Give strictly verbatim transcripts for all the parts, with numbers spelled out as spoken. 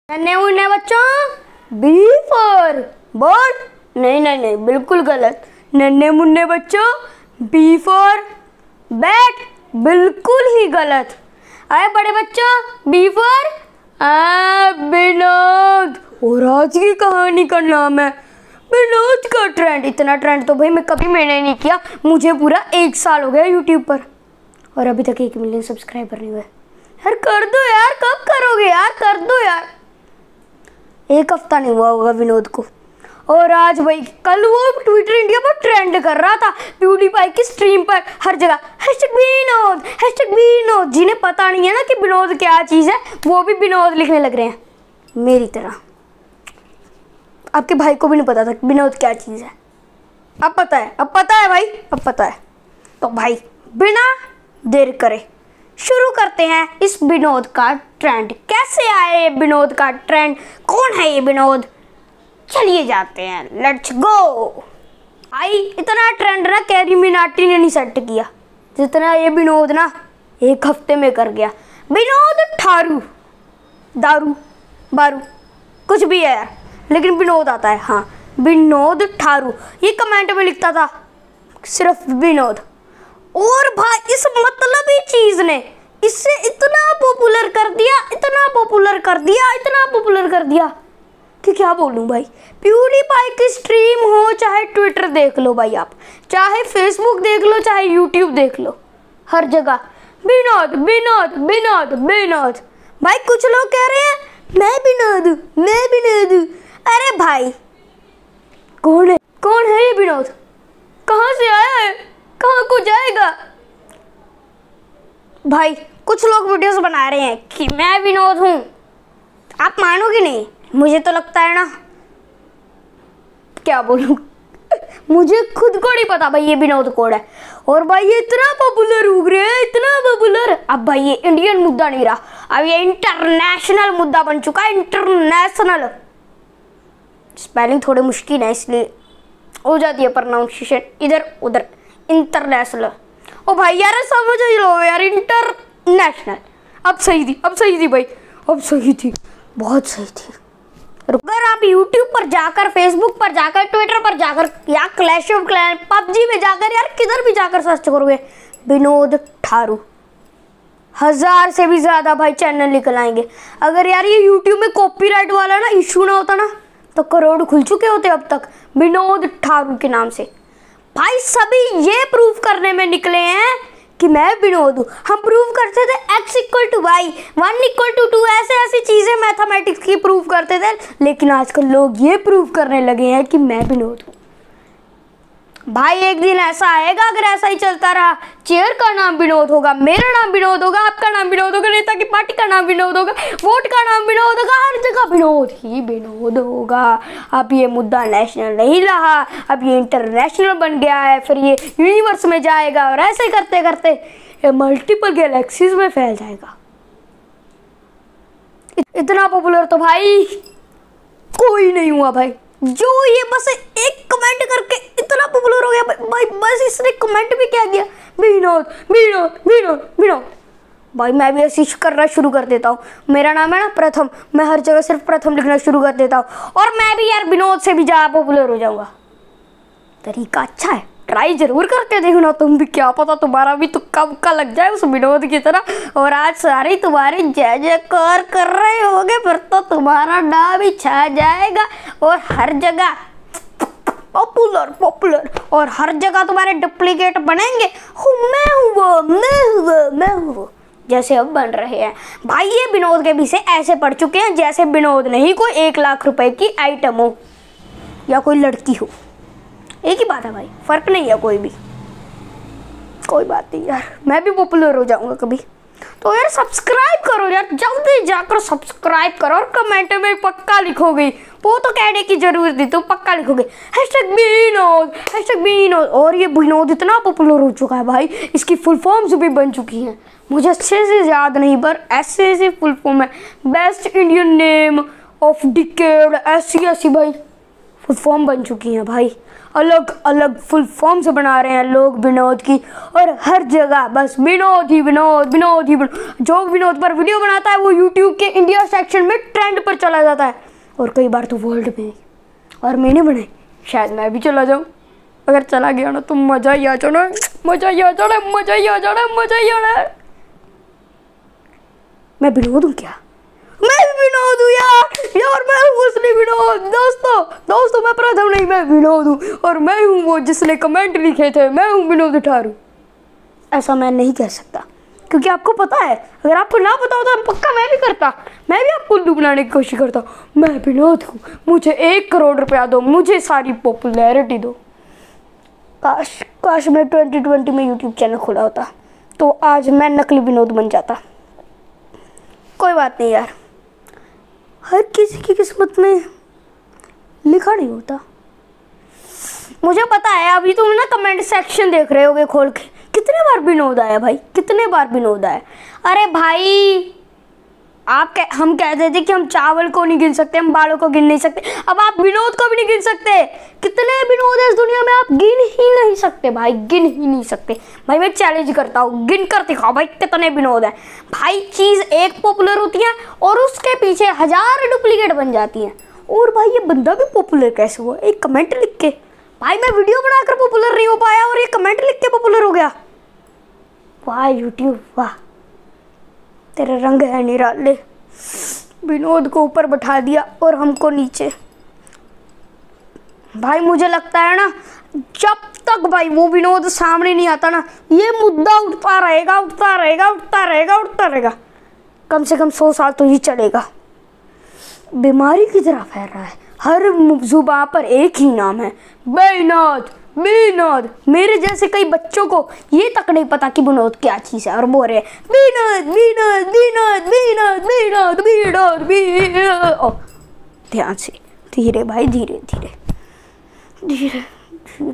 नन्हे मुन्ने बच्चों बी फॉर बॉल। नहीं नहीं नहीं बिल्कुल गलत। नन्हे मुन्ने बच्चों बी फॉर बैट। बिल्कुल ही गलत। आए बड़े बच्चों बी फॉर विनोद। और आज की कहानी का नाम है विनोद का ट्रेंड। इतना ट्रेंड तो भाई मैं कभी मैंने नहीं किया। मुझे पूरा एक साल हो गया यूट्यूब पर और अभी तक एक मिलियन सब्सक्राइबर नहीं हुए। यार कर दो यार, कब करोगे यार, कर दो यार। एक हफ्ता नहीं हुआ होगा विनोद को। और आज भाई कल वो ट्विटर इंडिया पर ट्रेंड कर रहा था प्यूडीपाई की स्ट्रीम पर हर जगह हैशटैग विनोद हैशटैग विनोद। जिन्हें पता नहीं है ना कि विनोद क्या चीज़ है वो भी विनोद लिखने लग रहे हैं मेरी तरह। आपके भाई को भी नहीं पता था कि विनोद क्या चीज़ है। अब पता है, अब पता है भाई, अब पता है। तो भाई बिना देर करे शुरू करते हैं इस विनोद का ट्रेंड। कैसे आए ये विनोद का ट्रेंड, कौन है ये विनोद, चलिए जाते हैं, लेट्स गो। भाई इतना ट्रेंड ना कैरी मिनाटी ने नहीं सेट किया जितना ये विनोद ना एक हफ्ते में कर गया। विनोद ठारू, दारू बारू कुछ भी है यार, लेकिन विनोद आता है। हाँ विनोद ठारू, ये कमेंट में लिखता था सिर्फ विनोद। और भाई इस मतलबी चीज ने इससे इतना पॉपुलर कर दिया, इतना पॉपुलर कर दिया, इतना पॉपुलर कर दिया कि क्या बोलूं भाई। प्यूडीपाई की स्ट्रीम हो, चाहे ट्विटर देख लो भाई आप, चाहे फेसबुक देख लो, चाहे यूट्यूब देख लो, हर जगह विनोद विनोद विनोद विनोद। भाई कुछ लोग कह रहे हैं मैं विनोद हूं, मैं विनोद हूं। अरे भाई कौन है, कौन है ये विनोद, कहाँ से आया है, कहाँ को जाएगा। भाई कुछ लोग वीडियोस बना रहे हैं कि मैं विनोद हूँ, आप मानोगे नहीं। मुझे तो लगता है ना, क्या बोलूँ मुझे खुद को नहीं पता भाई ये विनोद कौन है। और भाई ये इतना पॉपुलर हो रहे हैं, इतना पॉपुलर। अब भाई ये इंडियन मुद्दा नहीं रहा, अब ये इंटरनेशनल मुद्दा बन चुका है। इंटरनेशनल स्पेलिंग थोड़ी मुश्किल है इसलिए हो जाती है प्रोनाउंसिएशन इधर उधर। इंटरनेशनल ओ भाई यार समझ ही लो यार, इंटरनेशनल। अब सही थी, अब सही थी भाई, अब सही थी, बहुत सही थी। अगर आप यूट्यूब पर जाकर, फेसबुक पर जाकर, ट्विटर पर जाकर या क्लैश ऑफ क्लैन, पबजी में जाकर, यार किधर भी जाकर सर्च करोगे विनोद ठारू, हजार से भी ज्यादा भाई चैनल निकल आएंगे। अगर यार ये यूट्यूब में कॉपीराइट वाला ना इशू ना होता ना तो करोड़ खुल चुके होते अब तक विनोद ठारू के नाम से। भाई सभी ये प्रूव करने में निकले हैं कि मैं विनोद हूँ। हम प्रूव करते थे x equal to y, one equal to two, ऐसे ऐसी चीज़ें मैथमेटिक्स की प्रूव करते थे। लेकिन आजकल लोग ये प्रूव करने लगे हैं कि मैं विनोद हूँ। भाई एक दिन ऐसा आएगा, अगर ऐसा ही चलता रहा, चेयर का नाम विनोद होगा, मेरा नाम विनोद होगा, आपका नाम विनोद होगा, नेता की पार्टी का नाम विनोद होगा, वोट का नाम विनोद होगा, हर जगह विनोद ही विनोद होगा। अब ये मुद्दा नेशनल नहीं रहा, अब ये इंटरनेशनल बन गया है, फिर ये यूनिवर्स में जाएगा और ऐसे करते करते ये मल्टीपल गैलेक्सीज में फैल जाएगा। इतना पॉपुलर तो भाई कोई नहीं हुआ भाई, जो ये बस एक कमेंट करके इतना पॉपुलर हो गया भाई। बस इसने कमेंट भी क्या किया, विनोद विनोद विनोद विनोद। भाई मैं भी ऐसी करना शुरू कर देता हूँ। मेरा नाम है ना प्रथम, मैं हर जगह सिर्फ प्रथम लिखना शुरू कर देता हूँ और मैं भी यार विनोद से भी ज़्यादा पॉपुलर हो जाऊँगा। तरीका अच्छा है, ट्राई जरूर करके देखना तुम भी, क्या पता तुम्हारा भी तुक्का मुक्का लग जाए उस विनोद की तरह। और आज सारे तुम्हारे जय जयकार कर रहे होगे, फिर तो तुम्हारा नाम भी छा जाएगा और हर जगह पॉपुलर पॉपुलर, और हर जगह तुम्हारे डुप्लीकेट बनेंगे। हूँ मैं हूँ वो, मैं हूँ वो, मैं हूँ वो, जैसे अब बन रहे हैं। भाई ये विनोद के पीछे ऐसे पड़ चुके हैं जैसे विनोद नहीं कोई एक लाख रुपए की आइटम हो या कोई लड़की हो। एक ही बात है भाई, फर्क नहीं है कोई भी। कोई बात नहीं यार, मैं भी पॉपुलर हो जाऊंगा कभी। तो यार सब्सक्राइब करो यार, जल्दी जाकर सब्सक्राइब करो और कमेंट में पक्का लिखोगे, वो तो कहने की जरूरत नहीं, तो पक्का लिखोगे हैशटैग विनोद हैशटैग विनोद। और ये विनोद इतना पॉपुलर हो चुका है भाई, इसकी फुल फॉर्म्स भी बन चुकी हैं, मुझे अच्छे से याद नहीं पर ऐसे ऐसे फुल फॉर्म है। Best Indian name of decade, ऐसी ऐसी भाई फुल फॉर्म बन चुकी हैं भाई, अलग अलग फुल फॉर्म से बना रहे हैं लोग विनोद की, और हर जगह बस विनोद ही विनोद विनोद ही विनोद। जो विनोद पर वीडियो बनाता है वो यूट्यूब के इंडिया सेक्शन में ट्रेंड पर चला जाता है, और कई बार तो वर्ल्ड में। और मैंने बनाई, शायद मैं भी चला जाऊँ। अगर चला गया ना तो मज़ा ही आ जाना, मज़ा ही आ जाना, मज़ा ही आ जाना, मज़ा ही आ जाना। मैं विनोद हूँ क्या? मैं भी विनोद हूँ यार, यार मैं हूँ असली विनोद। दोस्तों दोस्तों मैं प्रथम नहीं, मैं विनोद हूँ, और मैं हूँ वो जिसने कमेंट लिखे थे, मैं हूँ विनोद ठारू। ऐसा मैं नहीं कह सकता, क्योंकि आपको पता है, अगर आपको ना पता होता तो पक्का मैं भी करता, मैं भी आपको उल्लू बनाने की कोशिश करता। मैं विनोद हूँ, मुझे एक करोड़ रुपया दो, मुझे सारी पॉपुलैरिटी दो। काश काश मैं ट्वेंटी ट्वेंटी में यूट्यूब चैनल खोला होता तो आज मैं नकली विनोद बन जाता। कोई बात नहीं यार, हर किसी की किस्मत में लिखा नहीं होता। मुझे पता है अभी तुम ना कमेंट सेक्शन देख रहे होगे खोल के, कितने बार विनोद आया भाई, कितने बार विनोद आया। अरे भाई आप कह, हम कहते थे कि हम चावल को नहीं गिन सकते, हम बालों को गिन नहीं सकते, अब आप विनोद को भी नहीं गिन सकते। कितने विनोद है इस दुनिया में, आप गिन ही नहीं सकते भाई, गिन ही नहीं सकते भाई। मैं चैलेंज करता हूँ, गिन कर दिखाओ भाई कितने विनोद है भाई। चीज़ एक पॉपुलर होती है और उसके पीछे हजार डुप्लीकेट बन जाती हैं। और भाई ये बंदा भी पॉपुलर कैसे हुआ? एक कमेंट लिख के। भाई मैं वीडियो बनाकर पॉपुलर नहीं हो पाया और ये कमेंट लिख के पॉपुलर हो गया। वाह यूट्यूब वाह, तेरे रंग है निराले। विनोद को ऊपर बैठा दिया और हमको नीचे। भाई मुझे लगता है ना, जब तक भाई वो विनोद सामने नहीं आता ना, ये मुद्दा उठता रहेगा उठता रहेगा उठता रहेगा उठता रहेगा। कम से कम सौ साल तो ये चलेगा। बीमारी की तरह फैल रहा है, हर जुबान पर एक ही नाम है, विनोद विनोद। मेरे जैसे कई बच्चों को ये तक नहीं पता कि विनोद क्या चीज़ है, और बोल रहे विनोद विनोद विनोद विनोद विनोद विनोद विनोद। ध्यान से, धीरे भाई, धीरे धीरे धीरे धीरे।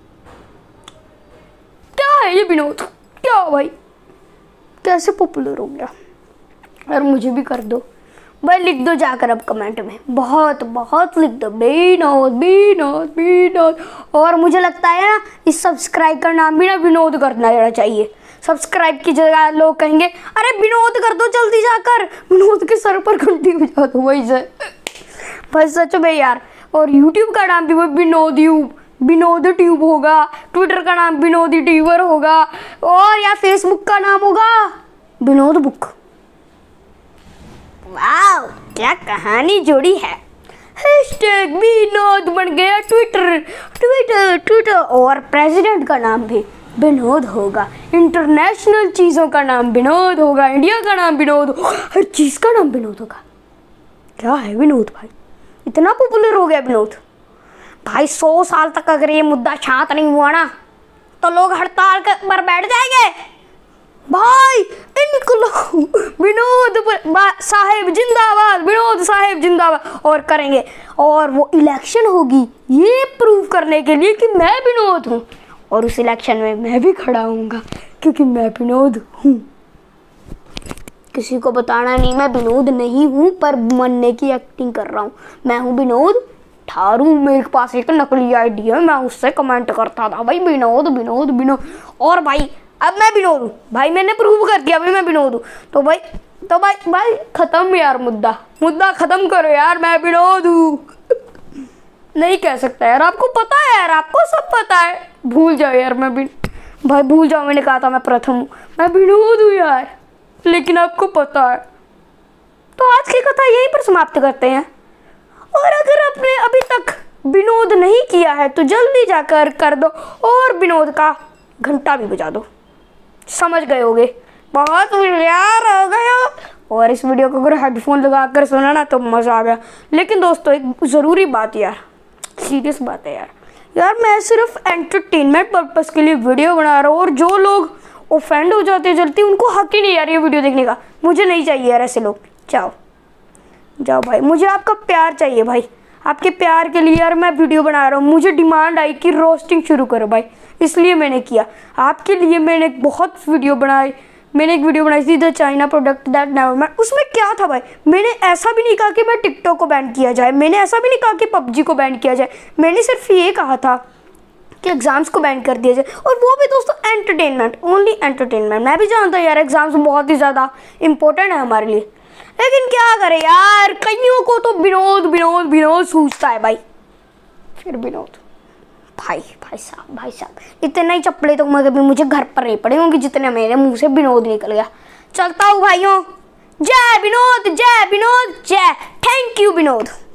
क्या है ये विनोद, क्या भाई, कैसे पॉपुलर हो गया? और मुझे भी कर दो भाई, लिख दो जाकर अब कमेंट में, बहुत बहुत लिख दो विनोद विनोद विनोद। और मुझे लगता है ना, इस सब्सक्राइब का नाम भी ना विनोद करना देना चाहिए। सब्सक्राइब की जगह लोग कहेंगे अरे विनोद कर दो जल्दी जाकर, विनोद के सर पर घंटी बजा दो वही से भाई, सच में यार। और यूट्यूब का नाम भी वो विनोद यूब विनोद ट्यूब होगा, ट्विटर का नाम विनोदी ट्यूबर होगा, और या फेसबुक का नाम होगा विनोद बुक। वाह क्या कहानी जोड़ी है। हैशटैग विनोद बन गया ट्विटर ट्विटर ट्विटर और प्रेसिडेंट का नाम भी विनोद होगा, इंटरनेशनल चीज़ों का नाम विनोद होगा, इंडिया का नाम विनोद होगा, हर चीज़ का नाम विनोद होगा। क्या है विनोद भाई, इतना पॉपुलर हो गया विनोद भाई। सौ साल तक अगर ये मुद्दा शांत नहीं हुआ ना तो लोग हड़ताल पर बैठ जाएंगे भाई। इनको विनोद साहेब जिंदाबाद, विनोद साहेब जिंदाबाद, और करेंगे। और वो इलेक्शन होगी ये प्रूव करने के लिए कि मैं विनोद हूँ, और उस इलेक्शन में मैं भी खड़ा होऊंगा क्योंकि मैं विनोद हूँ। किसी को बताना नहीं मैं विनोद नहीं हूँ, पर मनने की एक्टिंग कर रहा हूँ। मैं हूँ विनोद ठारू। मेरे पास एक नकली आईडी है, मैं उससे कमेंट करता था भाई विनोद विनोद विनोद। और भाई अब मैं विनोद हूँ भाई, मैंने प्रूव कर दिया भाई मैं विनोद हूँ। तो भाई तो भाई भाई खत्म यार, मुद्दा मुद्दा खत्म करो यार, मैं विनोद हूँ। नहीं कह सकता यार, आपको पता है यार, आपको सब पता है। भूल जाओ यार, मैं भी भाई भूल जाओ, मैंने कहा था मैं प्रथम हूँ, मैं विनोद हूँ यार, लेकिन आपको पता है। तो आज की कथा यहीं पर समाप्त करते हैं। और अगर आपने अभी तक विनोद नहीं किया है तो जल्दी जाकर कर दो, और विनोद का घंटा भी बजा दो। समझ गए होगे, बहुत यार हो गया। और इस वीडियो को अगर हेडफोन लगा कर सुना ना तो मज़ा आ गया। लेकिन दोस्तों एक ज़रूरी बात यार, सीरियस बात है यार यार मैं सिर्फ एंटरटेनमेंट पर्पस के लिए वीडियो बना रहा हूँ, और जो लोग ऑफेंड हो जाते हैं जल्दी, उनको हक ही नहीं यार ये वीडियो देखने का। मुझे नहीं चाहिए यार ऐसे लोग। जाओ जाओ भाई, मुझे आपका प्यार चाहिए भाई, आपके प्यार के लिए यार मैं वीडियो बना रहा हूँ। मुझे डिमांड आई कि रोस्टिंग शुरू करो भाई, इसलिए मैंने किया। आपके लिए मैंने बहुत वीडियो बनाए, मैंने एक वीडियो बनाई थी the China product that never met. उसमें क्या था भाई, मैंने ऐसा भी नहीं कहा कि मैं टिकटॉक को बैन किया जाए, मैंने ऐसा भी नहीं कहा कि पबजी को बैन किया जाए, मैंने सिर्फ ये कहा था कि एग्ज़ाम्स को बैन कर दिया जाए, और वो भी दोस्तों एंटरटेनमेंट, ओनली एंटरटेनमेंट। मैं भी जानता हूँ यार एग्ज़ाम्स बहुत ही ज़्यादा इंपॉर्टेंट है हमारे लिए, लेकिन क्या करें यार, कईयों को तो विनोद विनोद विनोद सूझता है भाई। फिर विनोद भाई भाई साहब भाई साहब इतने ही चप्पले तो मैं कभी मुझे घर पर नहीं पड़े होंगे जितने मेरे मुंह से विनोद निकल गया। चलता हूँ भाइयों, जय विनोद, जय विनोद, जय, थैंक यू विनोद।